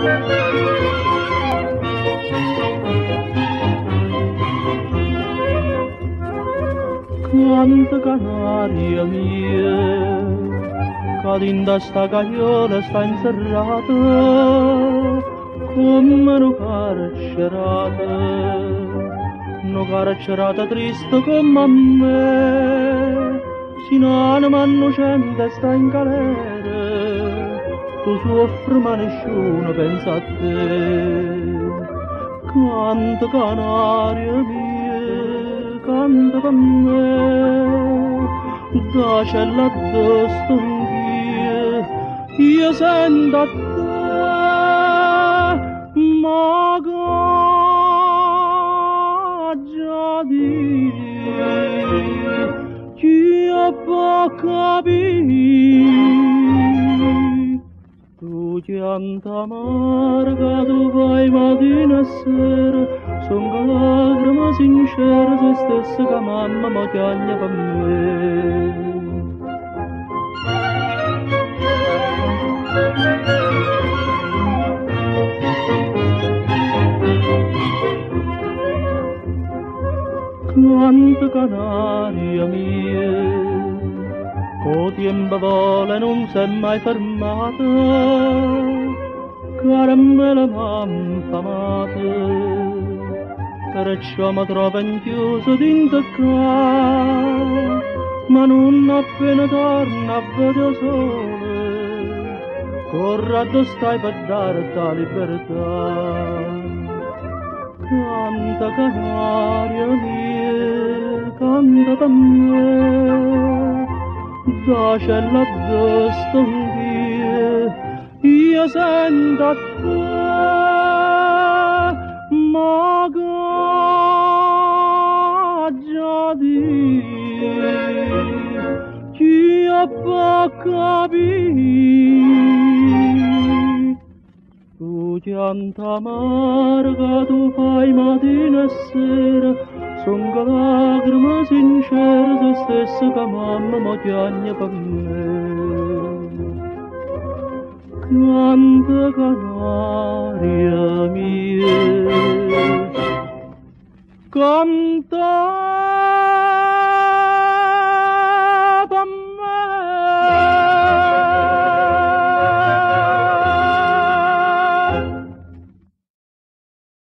Canta canaria mia, che dinda sta cagliola sta inserrata, come una carcerata triste come a me, sino a manno cente sta in galera, tu soffri ma nessuno pensa a te. Canta canaria mia, canta per me, da cella addosso io sento a te, ma già di chi può capire. Tu pianta amarga, tu vai mattina e sera, son che lacrime sincere, se stessa che mamma mi chiaglia per me. Quanta canaria mia, co tempo vola non si è mai fermata, caramella m'affamata, perciò mi trovo chiuso dentro qua, ma non appena torna a vedere sole, corro addosso stai per dare ta libertà. Canta canaria mia, canta per me, da cella addosso io sento a te, ma già di chi può capire. Tu pianta amarga, tu fai mattina e sera, son che lacrime sincere, se stessa che mamma mi chiagna per me. Canta canaria mia, canta